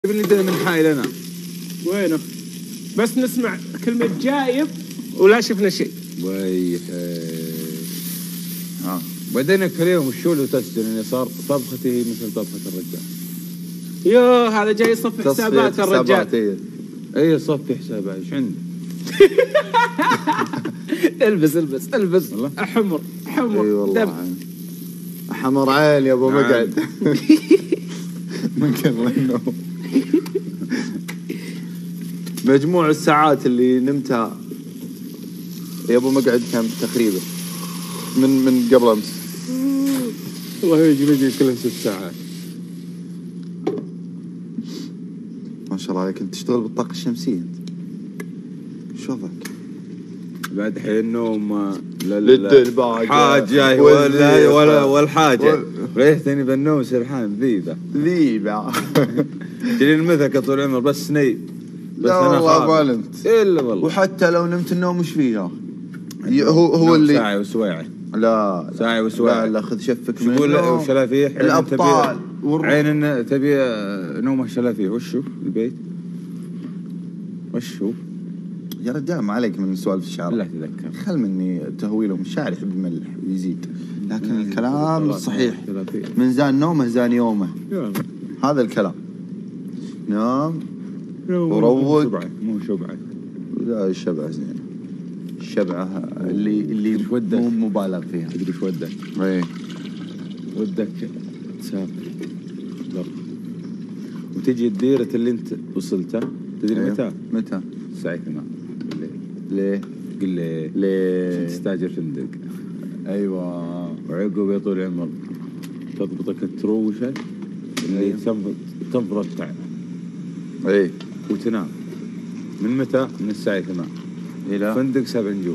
اللي ده من حايلنا وينه؟ بس نسمع كلمة جايب ولا شفنا شيء. ويح بعدين اليوم الشول وتسجل اني صار طبختي مثل طبخة الرجال. يوه هذا جاي يصفي حسابات الرجال. اي صفي حسابات ايش عندي؟ البس حمر اي والله حمر عين يا ابو مقعد. من قبل النوم. مجموع الساعات اللي نمتها يا ابو مقعد كم تقريبا من قبل امس؟ والله يجي كلها 6 ساعات. ما شاء الله عليك، انت تشتغل بالطاقة الشمسية انت. شو وضعك؟ بعد حين نوم للدلباقة حاجة والحاجة ريحتني بالنوم سرحان ذيبة تجي المثل طول العمر بس سنيب. لا والله ما نمت الا والله. وحتى لو نمت النوم وش فيه يا هو اللي ساعة وسويعة. لا ساعة وسويعة. لا خذ شفك من يقول شلافيح الابطال عين تبي نومه شلافيح. وشو البيت وشو يا رجال؟ ما عليك من سوالف الشعر. لا تذكر خل مني تهويلهم. الشاعر يحب الملح ويزيد، لكن الكلام الصحيح من زان نومه زان يومه. هذا الكلام. نام وروق. مو شبعة. لا الشبعة زين. الشبعة اللي مو مبالغ فيها. تدري ايش ودك؟ ايه ودك تسافر برا وتجي الديرة اللي انت وصلتها. تدري أيوه. متى؟ الساعة 8 بالليل. ليه؟ قل لي ليه؟ تستاجر فندق. ايوه. وعقب يا طول العمر تضبطك التروشة اللي أيوه. تنفرط تعب. ايه. وتنام. من متى؟ من الساعة 8 إلى فندق 7 نجوم.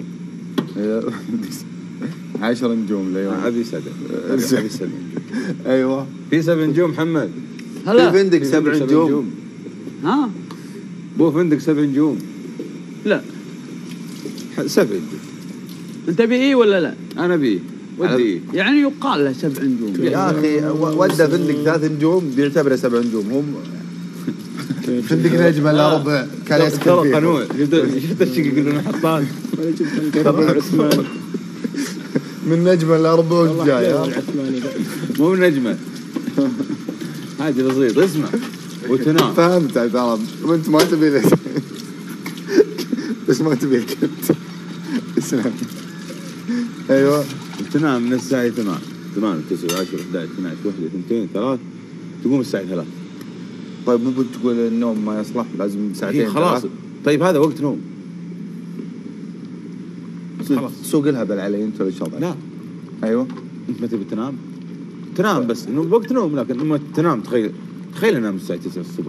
10 نجوم ليوم. أبي 7. أبي 7. ايوه في 7 نجوم محمد. هلا في فندق 7 نجوم. ها بو فندق 7 نجوم. لا 7 نجوم. انت بيه ولا لا؟ انا بيه ودي يعني يقال له 7 نجوم يا اخي. ودى فندق 3 نجوم بيعتبره 7 نجوم. هم فندق نجمه الا ربع كان يسكن ترى فيه. قانون. شفت الشيء يقولون محطات من نجمه الا ربع وجاي. مو نجمه هذه بسيط. اسمع وتنام. فهمت ترى وانت ما تبي لك بس ما تبي الكت. اسلم. ايوه. وتنام من الساعه 8 9 10 11 12 1 2 3 تقوم الساعه 3. طيب مو بتقول النوم ما يصلح لازم ساعتين خلاص 3. طيب هذا وقت نوم. خلاص سوق الهبل علي انت ولا شغل. لا ايوه. انت ما تبي تنام بس انه وقت نوم. لكن لما تنام تخيل انام الساعه 9 الصبح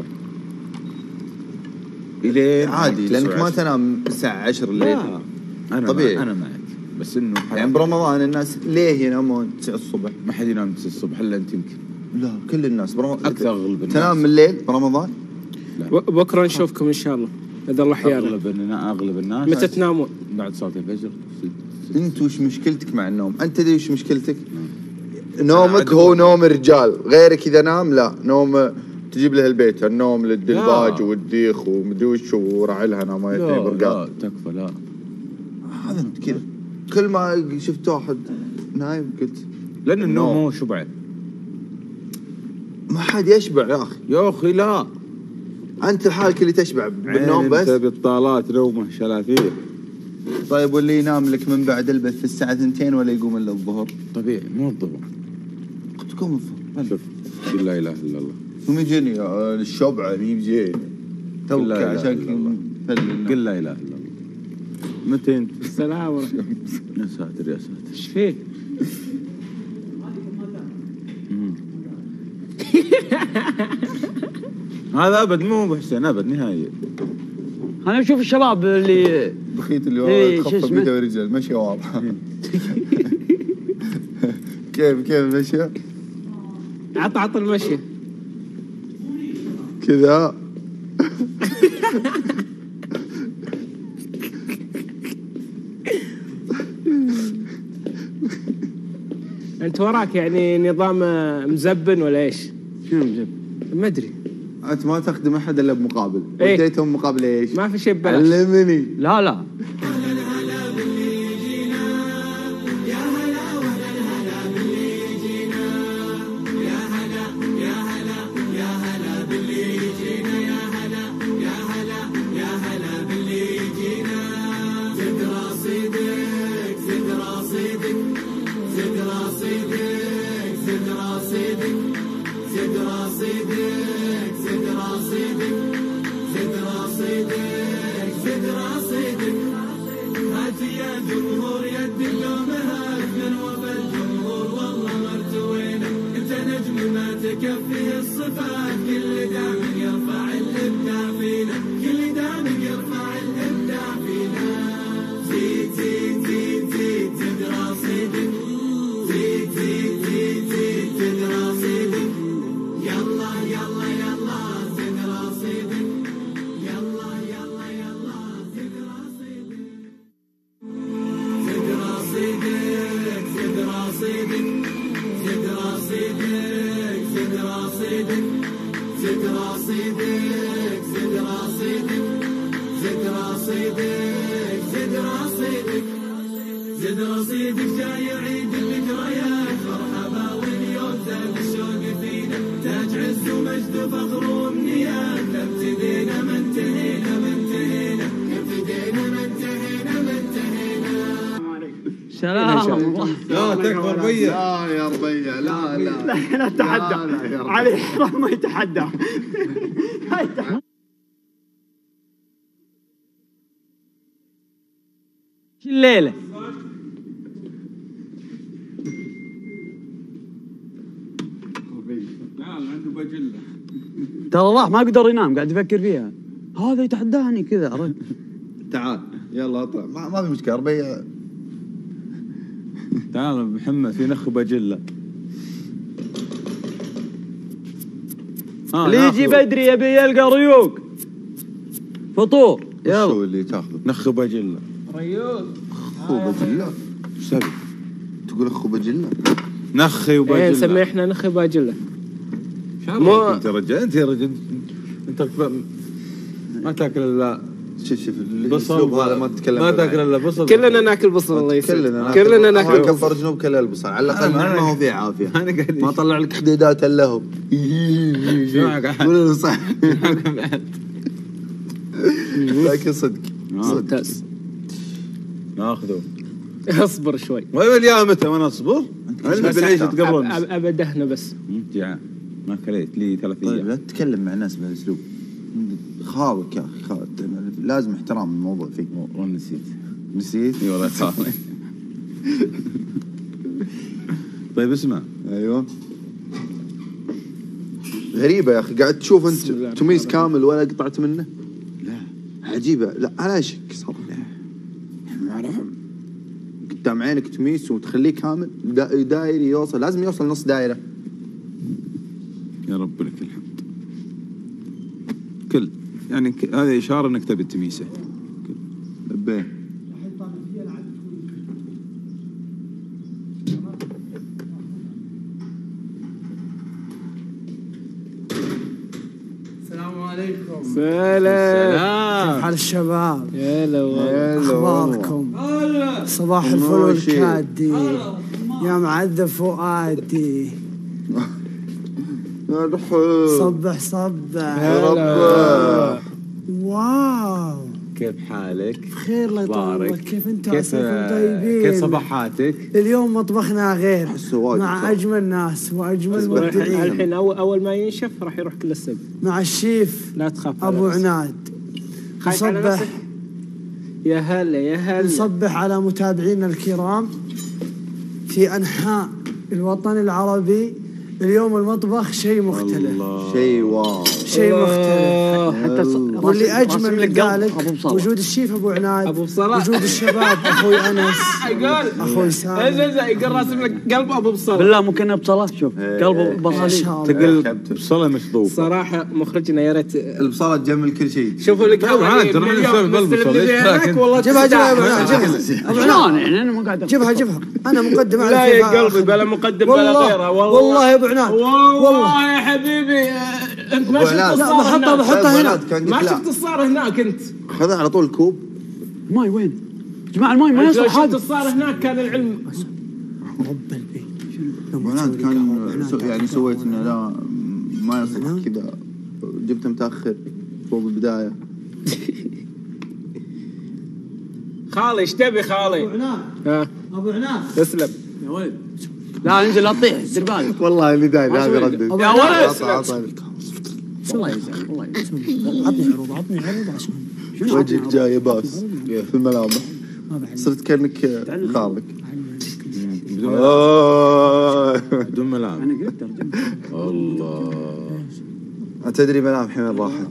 الين عادي لانك ما تنام الساعه 10 الليل. لا انا طبيعي. انا معك بس انه يعني برمضان الناس ليه ينامون 9 الصبح؟ ما حد ينام 9 الصبح الا انت يمكن. لا كل الناس اكثر اغلب الناس تنام من الليل برمضان. بكره نشوفكم ان شاء الله اذا الله حيانا. اغلب الناس متى تنامون؟ بعد صلاه الفجر. انت وش مشكلتك مع النوم؟ انت تدري وش مشكلتك؟ نومك هو نوم الرجال. غيرك اذا نام لا نوم تجيب له البيت. النوم للدلباج والديخ ومدوش ورعلها نوميتين برقات. لا تكفى. لا هذا انت كذا كل ما شفت واحد نايم قلت لان النوم مو شبع. ما حد يشبع يا اخي. يا اخي لا انت لحالك اللي تشبع بالنوم بس. انت بالطالات نومه شلافيح. طيب واللي ينام لك من بعد البث الساعة 2 ولا يقوم الا الظهر؟ طبيعي مو الظهر. قد تقوم الظهر. شوف قل لا اله الا الله. هم يجيني الشبع يجيني توك عشان قل لا اله الا الله. متى انت؟ السلام ورحمة الله. يا ساتر يا ساتر. ايش فيه؟ هذا ابد مو بحسين ابد نهائي. انا اشوف الشباب اللي بخيت اللي خفف بيده ورجال مشي واضحه. كيف مشي؟ عط المشي كذا. انت وراك يعني نظام مزبن ولا ايش؟ شنو مزبن؟ ما ادري. انت ما تخدم احد الا بمقابل. إيه؟ اديتهم مقابل ايش؟ ما في شيء ببلاش. علمني. لا تكفيه الصفات كل دام يرفع الابداع فينا كل دام يرفع الابداع فينا زيد زيد زيد زيد زيد رصيدك زيد زيد زيد زيد زيد رصيدك يلا يلا يلا زيد رصيدك يلا يلا يلا زيد رصيدك زيد رصيدك زيد رصيدك زيد رصيدك زد رصيدك زد رصيدك زد رصيدك زد رصيدك زد رصيدك زد رصيدك جاي عيد الذكريات مرحبا واليوم زاد الشوق فينا تاج عز ومجد وفخر وامنيات ابتدينا ما انتهينا ما انتهينا ابتدينا ما انتهينا ما انتهينا. سلام الله. لا تكبر بيا. لا يا ربيع لا لا تحدى علي حرام ما يتحدى. الليلة عنده بجلة. ترى راح ما قدر ينام قاعد يفكر فيها. هذا يتحداني كذا عرفت. تعال يلا اطلع ما في مشكله ربيع. تعال محمد في نخ بجلة. اللي يجي بدري يبي يلقى ريوق. فطور يلا. شو اللي تاخذه؟ نخ بجلة. ريوق. اخو بجلة. ايش تبي؟ تقول اخو بجلة؟ نخي وبجلة. ايه نسميه احنا نخي باجلة. مو انت رجل انت يا رجل انت ما تاكل الا شوف بصل. هذا ما تتكلم ما تاكل الا بصل. كلنا ناكل بصل الله يسلمك. كلنا ناكل بصل. كفر جنوب كل البصل على الاقل ما هو في عافيه. انا قاعد ما طلع لك حديدات الا هو. قول صح. لكن صدق ممتاز. ناخذه. اصبر شوي. وين يا متى وانا اصبر؟ علمي بالعيش تقبلون. ابدهنا بس. جعان ما كليت لي 3 طيب ايام. لا تتكلم مع الناس بهالاسلوب. خاوك يا اخي خاوك. لازم احترام الموضوع فيك. والله نسيت اي والله خاوي. طيب اسمع. ايوه غريبه يا اخي قاعد تشوف انت تميس كامل ولا قطعت منه. لا عجيبه. لا على شك صراحه قدام عينك تميس وتخليه كامل دايري يوصل لازم يوصل نص دايره. يا رب لك الحمد. كل يعني هذه اشاره انك تبي التميسه. لبيه. السلام عليكم. سلام. كيف حال الشباب؟ هلا والله. اخباركم؟ صباح الفل والكادي يا معذب فؤادي. صبح صبح يا رب. واو كيف حالك؟ بخير الله يطولك. كيف انتم عساكم طيبين؟ كيف صباحاتك؟ اليوم مطبخنا غير وايد مع صح. اجمل ناس واجمل مبدعين. الحين اول ما ينشف راح يروح كل السب. مع الشيف لا تخاف على ابو نفسك. عناد. خايف على نصبح نفسك؟ يا هلا يا هلا. نصبح على متابعينا الكرام في انحاء الوطن العربي. اليوم المطبخ شيء مختلف. شيء واو. شيء مختلف. حتى واللي اجمل من ذلك وجود وجود الشيف ابو عناد، ابو بصلة. وجود الشباب اخوي انس، يقول اخوي سامي. يقول راسم لك قلب ابو بصلة. بالله ممكن بصلة شوف قلبه ما بصلي. شاء الله. تقل بصله مشطوف. صراحه مخرجنا يا ريت البصالة تجمل كل شيء. شوفوا لك طيب عاد ترى نسولف بالبصل ايش رايك؟ والله جيبها جيبها يا ابو عناد جيبها. ابو عناد شلون يعني انا ما قاعد جيبها جيبها. انا مقدم على لا الكيف يا قلبي بلا مقدم بلا والله غيره. والله يا ابو عناد والله يا حبيبي انت ما شفت الصار هناك. بحطها هنا. ما شفت الصار هناك انت. خذها على طول الكوب. الماي وين؟ يا جماعه الماي ما لو يصلح شفت هذا. الصار هناك كان العلم. رب البيت ابو عناد كان يعني سويت انه لا ما يصلح كذا، جبته متاخر فوق البدايه. خالي ايش تبي خالي؟ ابو عناد ها ابو عناد اسلم. يا ولد لا انزل لا تطيح دير بالك. والله اللي داير هذا ردد. يا ولد والله يزعل والله عطني عروض عشان وجهك جاي باس في الملامح، ما بعد صرت كانك خالك. بدون ملامح. انا قلت ترجمة. الله. تدري ملامحي وين راحت؟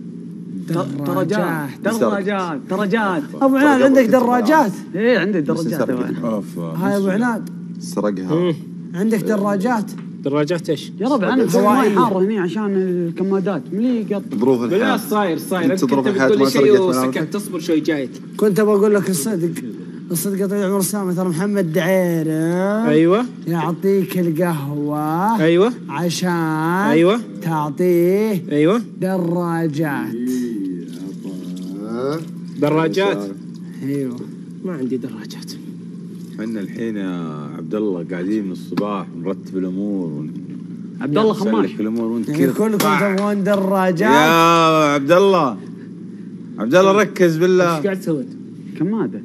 دراجات. ابو عناد عندك دراجات؟ ايه عندي دراجات. اوف. هاي ابو عناد سرقها. عندك دراجات؟ دراجات ايش؟ يا ربع انا مسوي ماي حاره هني عشان الكمادات ملي قط. ظروف بالله الحياة. صاير انت انت ظروف كنت الحياة بتقول ما لي سرقت شيء ملامحك؟ وسكت. تصبر شوي جايك. كنت بقول لك الصدق طويل عمر سامة، ترى محمد دعيرة ايوه يعطيك القهوة ايوه عشان ايوه تعطيه ايوه دراجات. دراجات. ايوه ما عندي دراجات. احنا الحين يا عبد الله قاعدين من الصباح نرتب الامور عبد الله خماش. نسلك الامور وانت يعني كذا. كلكم تبغون دراجات؟ يا عبد الله ركز بالله. ايش قاعد تسوي؟ كماده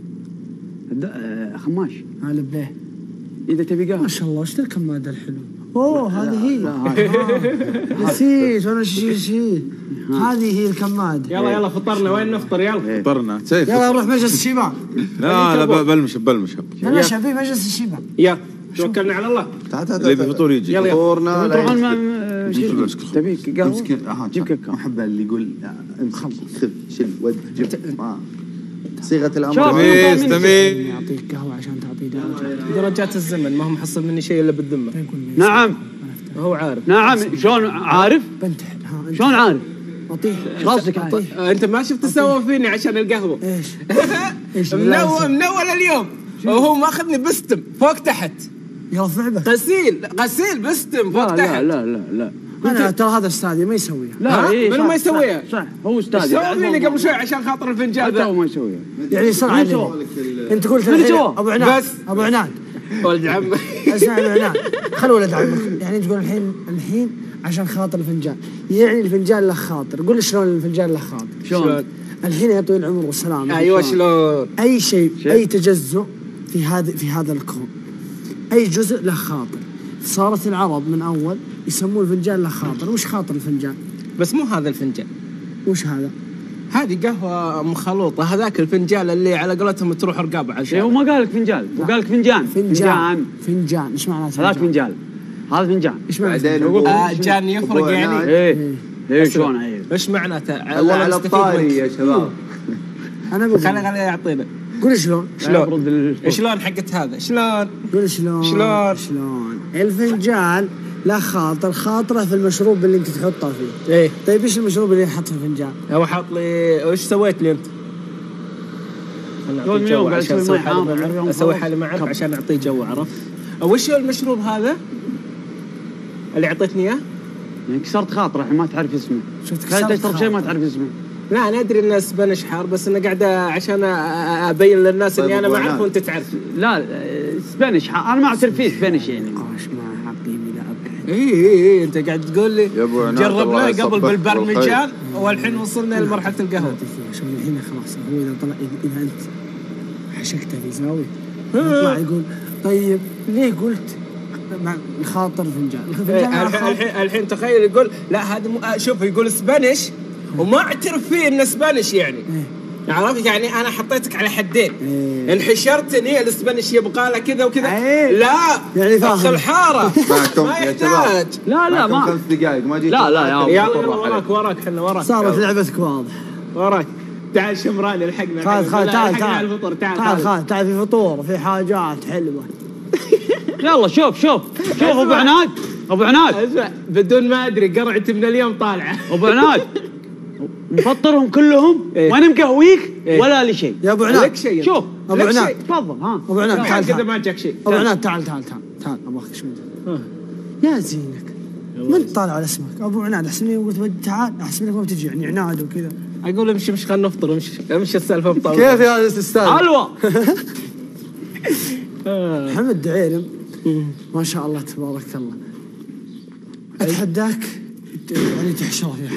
خماش. هلا بيه اذا تبي ما قهوه. شاء الله ايش الكمادة الحلو. اوه هذه هي. نسيت وانا نسيت. هذه هي الكمادة. يلا فطرنا. وين نفطر؟ يلا فطرنا سيف. يلا نروح مجلس الشباب. لا بلمشب. يلا شباب مجلس الشباب. يلا توكلنا على الله. تعال اللي بفطور يجي. يلا. فطورنا تروحون لا تبي قهوه؟ جيب كاكاو. محب اللي يقول خذ شيل ود جيب صيغه الامر. شوف. تميز. يعطيك قهوة عشان تعطيه دراجات. درجات الزمن ما هم محصل مني شيء الا بالذمه. نعم هو عارف. نعم شلون عارف؟ بنتح ها شلون عارف؟ اعطيه راسك اعطيه. انت ما شفت سوى فيني عشان القهوه. ايش من اول اليوم وهو ماخذني بستم فوق تحت. يلا ثعبه. غسيل بستم فوق تحت. لا انا ترى هذا استاذي ما يسويها. لا ايه منو ما يسويها؟ صح هو استاذ. سوى فيني قبل شوي عشان خاطر الفنجان حتى هو ذا. ما يسويها. يعني صار علي. انت قلت الحين ابو عناد. بس. ابو عناد ولد عمي. اسمع ابو عناد خل ولد عمك. يعني تقول الحين عشان خاطر الفنجان، يعني الفنجان له خاطر. قول شلون الفنجان له خاطر. شلون؟ الحين يا طويل العمر والسلامه. ايوه شلون؟ اي شيء اي تجزؤ في هذا الكون، اي جزء له خاطر. صارت العرب من اول يسمون الفنجان له خاطر. وش خاطر الفنجان؟ بس مو هذا الفنجان. وش هذا؟ هذه قهوه مخلوطه. هذاك الفنجان اللي على قولتهم تروح رقابه على ايه هو ما قال لك فنجان، هو قال لك فنجان. فنجان ايش معنى هذاك فنجان. هذا فنجان. ايش معنى؟ جان يفرق يعني. ايه شلون ايه؟ ايش معناته؟ على الطاري يا شباب. انا بقول خليه يعطينا. قول شلون؟ شلون حقت هذا؟ شلون؟ قول شلون؟ الفنجان لا خاطره في المشروب اللي انت تحطه فيه. ايه طيب ايش المشروب اللي ينحط في الفنجان؟ هو حاط لي. وش سويت لي انت؟ يوم يوم قاعد اسوي معاه. اسوي حالي معه عشان اعطيه جو. عرفت؟ وش هو المشروب هذا اللي اعطيتني اياه؟ يعني كسرت خاطره الحين ما تعرف اسمه. شفت خليت تشرب شيء ما تعرف اسمه. لا انا ادري انه سبانيش حار، بس انا قاعد عشان ابين للناس اني انا ما اعرف وانت تعرف. لا سبانيش انا ما اعترف فيه سبانيش يعني. نقاش ما حقيمي لا ابد. اي انت قاعد تقول لي يا ابو عناد جربناه قبل بالبرمجان والحين وصلنا لمرحله القهوه. شوف الحين خلاص هو اذا طلع اذا انت حشكته في زاويه يطلع يقول طيب ليه قلت مع الخاطر فنجان. الحين تخيل يقول لا هذا شوف يقول سبانيش وما اعترف فيه انه سبانيش يعني. عرفت يعني انا حطيتك على حدين. انحشرتني الاسبانيش يبغى له كذا وكذا. لا يعني ادخل حاره ما يحتاج. لا ما 5 دقائق ما جيت. لا يلا وراك احنا وراك. صارت لعبتك واضح. وراك. تعال شمراني الحقنا. تعال الفطور. تعال في فطور في حاجات حلوه. يلا شوف ابو عناد اسمع بدون ما ادري قرعتي من اليوم طالعه. ابو عناد نفطرهم كلهم وانا مقهويك ولا لي شيء. يا ابو عناد لك شيء. شوف ابو عناد تفضل. ابو عناد تعال كذا ما جاك شيء. ابو عناد تعال ابغاك شوي. يا زينك من طالع على اسمك ابو عناد احسن قلت تعال احسن لك ما بتجي يعني عناد وكذا. اقول امشي خلينا نفطر امشي السالفه بطاوله. كيف يا استاذ؟ حلوه. محمد دعيرم ما شاء الله تبارك الله اتحداك يعني تحشره